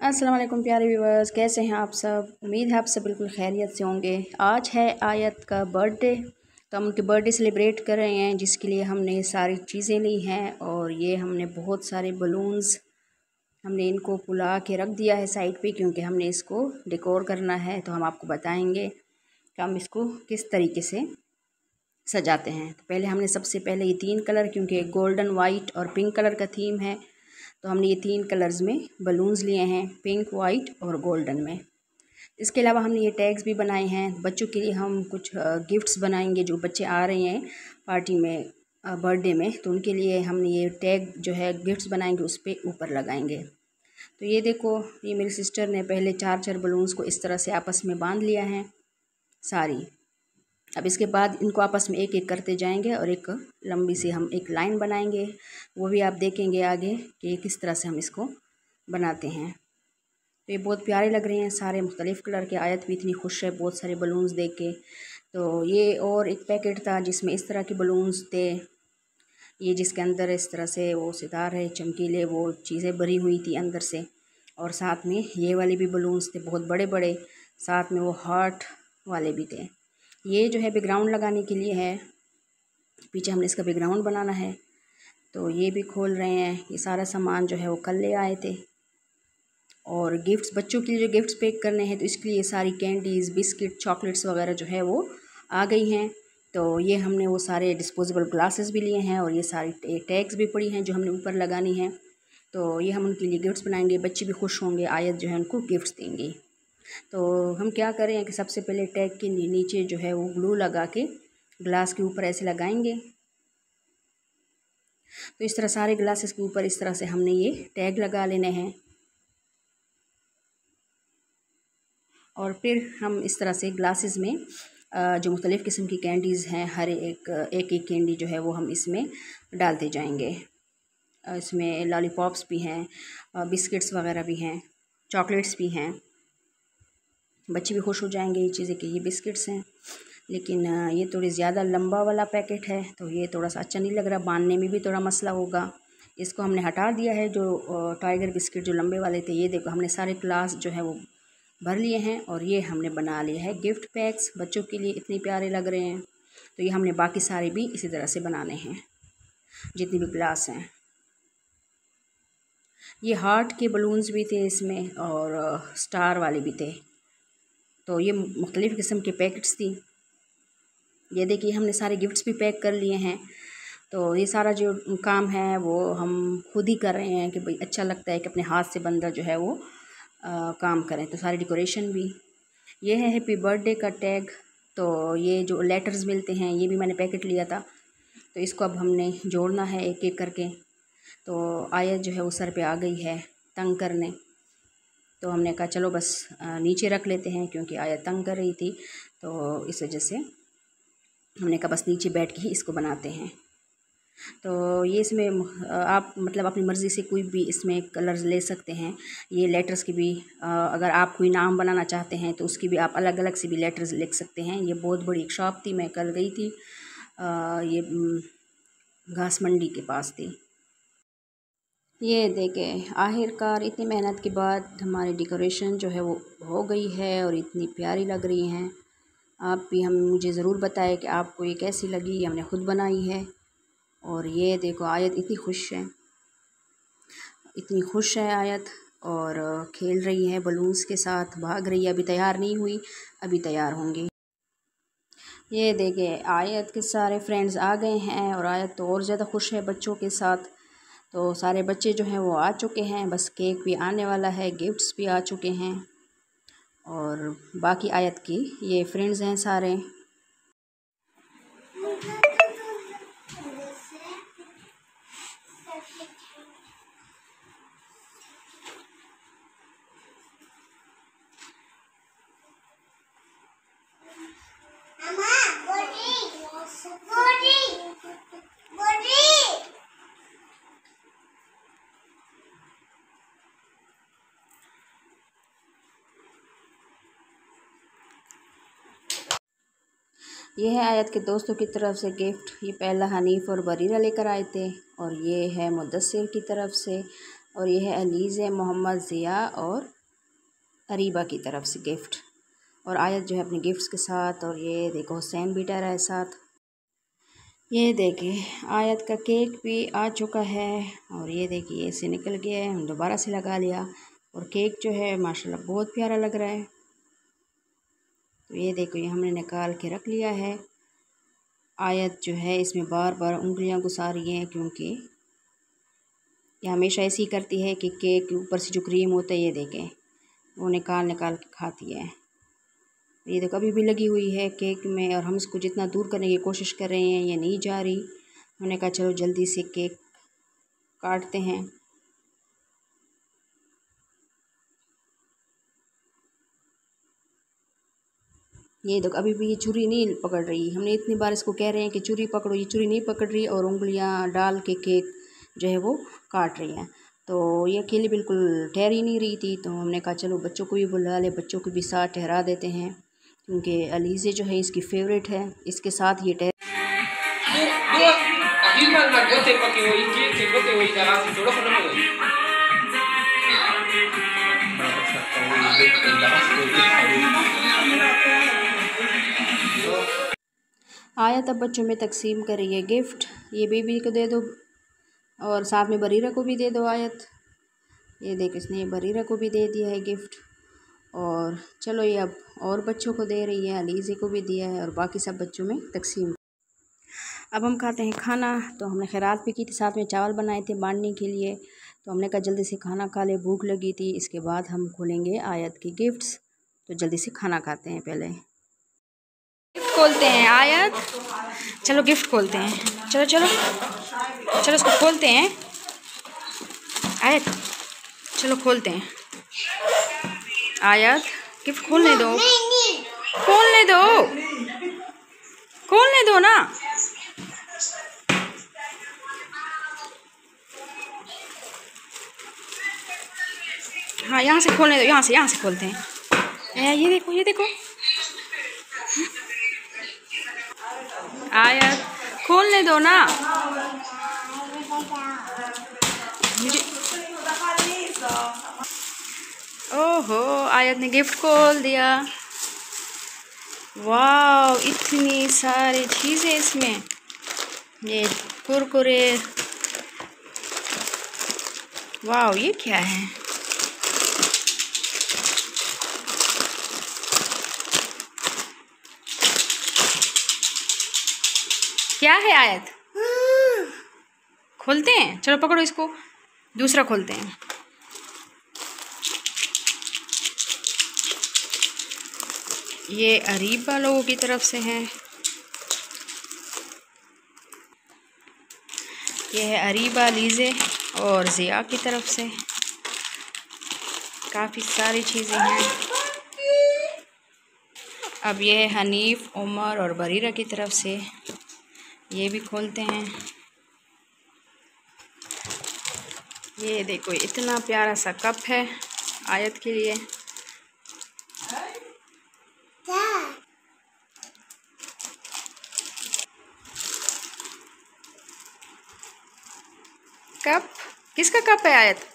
अस्सलाम वालेकुम प्यारे व्यूवर्स, कैसे हैं आप सब। उम्मीद है आप सब बिल्कुल खैरियत से होंगे। आज है आयत का बर्थडे, तो हम उनके बर्थडे सेलिब्रेट कर रहे हैं, जिसके लिए हमने सारी चीज़ें ली हैं। और ये हमने बहुत सारे बलून्स हमने इनको फुला के रख दिया है साइड पे, क्योंकि हमने इसको डेकोर करना है। तो हम आपको बताएंगे कि हम इसको किस तरीके से सजाते हैं। तो पहले हमने सबसे पहले ये 3 कलर, क्योंकि गोल्डन, वाइट और पिंक कलर का थीम है, तो हमने ये 3 कलर्स में बलून्स लिए हैं, पिंक, वाइट और गोल्डन में। इसके अलावा हमने ये टैग्स भी बनाए हैं। बच्चों के लिए हम कुछ गिफ्ट्स बनाएंगे, जो बच्चे आ रहे हैं पार्टी में, बर्थडे में, तो उनके लिए हमने ये टैग जो है गिफ्ट्स बनाएंगे, उस पर ऊपर लगाएंगे। तो ये देखो, ये मेरी सिस्टर ने पहले 4-4 बलून्स को इस तरह से आपस में बांध लिया है सारी। अब इसके बाद इनको आपस में एक एक करते जाएंगे और एक लंबी सी हम एक लाइन बनाएंगे। वो भी आप देखेंगे आगे कि किस तरह से हम इसको बनाते हैं। तो ये बहुत प्यारे लग रहे हैं, सारे मुख्तलिफ़ कलर के। आयत भी इतनी खुश है बहुत सारे बलून्स देख के। तो ये और एक पैकेट था जिसमें इस तरह के बलून्स थे, ये जिसके अंदर इस तरह से वो सितारे चमकीले वो चीज़ें भरी हुई थी अंदर से। और साथ में ये वाले भी बलून्स थे बहुत बड़े बड़े, साथ में वो हार्ट वाले भी थे। ये जो है बैकग्राउंड लगाने के लिए है, पीछे हमने इसका बैकग्राउंड बनाना है। तो ये भी खोल रहे हैं। ये सारा सामान जो है वो कल ले आए थे। और गिफ्ट्स, बच्चों के लिए जो गिफ्ट्स पैक करने हैं, तो इसके लिए सारी कैंडीज़, बिस्किट, चॉकलेट्स वगैरह जो है वो आ गई हैं। तो ये हमने वो सारे डिस्पोजेबल ग्लासेस भी लिए हैं, और ये सारी टैग्स भी पड़ी हैं जो हमने ऊपर लगानी है। तो ये हम उनके लिए गिफ्ट्स बनाएंगे, बच्चे भी खुश होंगे, आयत जो है उनको गिफ्ट्स देंगी। तो हम क्या करें कि सबसे पहले टैग के नीचे जो है वो ग्लू लगा के ग्लास के ऊपर ऐसे लगाएंगे। तो इस तरह सारे ग्लासेस के ऊपर इस तरह से हमने ये टैग लगा लेने हैं। और फिर हम इस तरह से ग्लासेस में जो मुख्तलिफ़ किस्म की कैंडीज़ हैं, हर एक एक कैंडी जो है वो हम इसमें डालते जाएंगे। इसमें लॉलीपॉप्स भी हैं, बिस्किट्स वगैरह भी हैं, चॉकलेट्स भी हैं। बच्चे भी खुश हो जाएंगे ये चीज़ें कि ये बिस्किट्स हैं। लेकिन ये थोड़ी ज़्यादा लंबा वाला पैकेट है, तो ये थोड़ा सा अच्छा नहीं लग रहा, बांधने में भी थोड़ा मसला होगा। इसको हमने हटा दिया है। जो टाइगर बिस्किट जो लंबे वाले थे, ये देखो हमने सारे ग्लास जो है वो भर लिए हैं। और ये हमने बना लिया है गिफ्ट पैक्स, बच्चों के लिए इतने प्यारे लग रहे हैं। तो ये हमने बाकी सारे भी इसी तरह से बनाने हैं, जितनी भी ग्लास हैं। ये हार्ट के बलून्स भी थे इसमें, और स्टार वाले भी थे। तो ये मुख्तलिफ़ किस्म के पैकेट्स थी। ये देखिए हमने सारे गिफ्ट्स भी पैक कर लिए हैं। तो ये सारा जो काम है वो हम खुद ही कर रहे हैं कि भाई अच्छा लगता है कि अपने हाथ से बंदा जो है वो काम करें। तो सारी डेकोरेशन भी, ये है हैप्पी बर्थडे का टैग। तो ये जो लेटर्स मिलते हैं, ये भी मैंने पैकेट लिया था। तो इसको अब हमने जोड़ना है एक एक करके। तो आयत जो है वो सर पे आ गई है तंग करने, तो हमने कहा चलो बस नीचे रख लेते हैं, क्योंकि आयत तंग कर रही थी। तो इस वजह से हमने कहा बस नीचे बैठ के ही इसको बनाते हैं। तो ये इसमें आप मतलब अपनी मर्ज़ी से कोई भी इसमें कलर्स ले सकते हैं। ये लेटर्स की भी अगर आप कोई नाम बनाना चाहते हैं तो उसकी भी आप अलग अलग से भी लेटर्स लिख सकते हैं। ये बहुत बड़ी एक शॉप थी, मैं कल गई थी, ये घास मंडी के पास थी। ये देखें आखिरकार इतनी मेहनत के बाद हमारी डेकोरेशन जो है वो हो गई है, और इतनी प्यारी लग रही हैं। आप भी हम मुझे ज़रूर बताएं कि आपको ये कैसी लगी। ये हमने खुद बनाई है। और ये देखो आयत इतनी खुश है, इतनी खुश है आयत, और खेल रही है बलून्स के साथ, भाग रही है। अभी तैयार नहीं हुई, अभी तैयार होंगी। ये देखें आयत के सारे फ्रेंड्स आ गए हैं, और आयत तो और ज़्यादा खुश है बच्चों के साथ। तो सारे बच्चे जो हैं वो आ चुके हैं, बस केक भी आने वाला है, गिफ्ट्स भी आ चुके हैं। और बाकी आयत की ये फ्रेंड्स हैं सारे। ये है आयत के दोस्तों की तरफ से गिफ्ट। ये पहला हनीफ़ और बरीरा लेकर आए थे, और ये है मुद्दस्सिर की तरफ से। और ये है अलीज़ है, मोहम्मद ज़िया और अरीबा की तरफ से गिफ्ट। और आयत जो है अपने गिफ्ट्स के साथ। और ये देखो हुसैन भी ठहरा है साथ। ये देखिए आयत का केक भी आ चुका है। और ये देखिए इसे निकल गया है, हम दोबारा से लगा लिया। और केक जो है माशाल्लाह बहुत प्यारा लग रहा है। तो ये देखो ये हमने निकाल के रख लिया है। आयत जो है इसमें बार बार उंगलियां घुसा रही हैं, क्योंकि ये हमेशा ऐसी करती है कि केक के ऊपर से जो क्रीम होता है ये देखें वो निकाल निकाल के खाती है। ये देखो अभी भी लगी हुई है केक में, और हम इसको जितना दूर करने की कोशिश कर रहे हैं ये नहीं जा रही। हमने कहा चलो जल्दी से केक काटते हैं। ये देखो अभी भी ये चूरी नहीं पकड़ रही। हमने इतनी बार इसको कह रहे हैं कि चूरी पकड़ो, ये चूरी नहीं पकड़ रही और उंगलियां डाल के केक जो है वो काट रही हैं। तो ये अकेली बिल्कुल ठहर ही नहीं रही थी। तो हमने कहा चलो बच्चों को भी बुला ले, बच्चों को भी साथ ठहरा देते हैं, क्योंकि अलीज़े जो है इसकी फेवरेट है। इसके साथ ये आयत अब बच्चों में तकसीम कर रही है गिफ्ट। ये बेबी को दे दो और साथ में बरीरा को भी दे दो आयत। ये देख इसने बरीरा को भी दे दिया है गिफ्ट। और चलो ये अब और बच्चों को दे रही है, अलीज़े को भी दिया है और बाकी सब बच्चों में तकसीम। अब हम खाते हैं खाना। तो हमने खैरात भी की थी, साथ में चावल बनाए थे बांटने के लिए। तो हमने कहा जल्दी से खाना खा ले, भूख लगी थी। इसके बाद हम खोलेंगे आयत के गिफ्ट्स। तो जल्दी से खाना खाते हैं, पहले गिफ्ट खोलते हैं। आयत चलो गिफ्ट खोलते हैं, चलो चलो चलो इसको खोलते हैं। आयत चलो खोलते हैं। आयत गिफ्ट खोलने दो, खोलने दो, खोलने दो ना। हाँ यहाँ से खोलने दो, यहाँ से खोलते हैं। ये देखो ये देखो। आयत खोलने दो ना। ओहो आयत ने गिफ्ट खोल दिया। वाह इतनी सारी चीज़ें इसमें। ये कुरकुरे, वाह ये क्या है? क्या है आयत? खोलते हैं, चलो पकड़ो इसको, दूसरा खोलते हैं। ये अरीबा लोगों की तरफ से है। ये है अरीबा, लीज़े और ज़िया की तरफ से। काफ़ी सारी चीज़ें हैं। अब ये है हनीफ, उमर और बरीरा की तरफ से। ये भी खोलते हैं। ये देखो इतना प्यारा सा कप है आयत के लिए। कप किसका कप है आयत?